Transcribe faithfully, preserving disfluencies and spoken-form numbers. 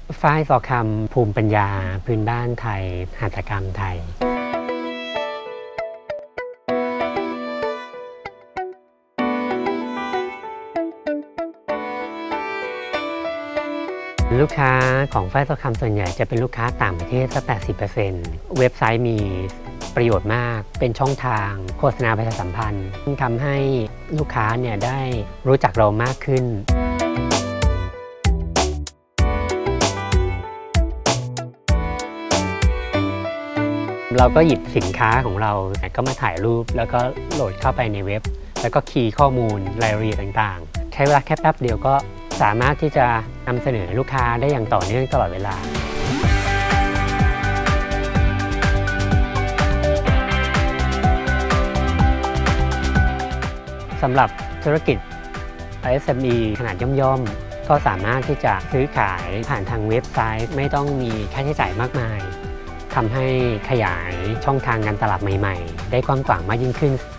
ฝ้ายซอคำภูมิปัญญาพื้นบ้านไทยหัตถกรรมไทยลูกค้าของฝ้ายซอคำส่วนใหญ่จะเป็นลูกค้าต่างประเทศสัก แปดสิบเปอร์เซ็นต์ เว็บไซต์มีประโยชน์มากเป็นช่องทางโฆษณาประชาสัมพันธ์ทำให้ลูกค้าเนี่ยได้รู้จักเรามากขึ้นเราก็หยิบสินค้าของเราก็มาถ่ายรูปแล้วก็โหลดเข้าไปในเว็บแล้วก็คีย์ข้อมูลรายละเอียดต่างๆใช้เวลาแค่แป๊บเดียวก็สามารถที่จะนำเสนอลูกค้าได้อย่างต่อเนื่องตลอดเวลาสำหรับธุรกิจ เอส เอ็ม อี ขนาดย่อมๆก็สามารถที่จะซื้อขายผ่านทางเว็บไซต์ไม่ต้องมีค่าใช้จ่ายมากมายทำให้ขยายช่องทางการตลาดใหม่ๆได้กว้างขวางมากยิ่งขึ้น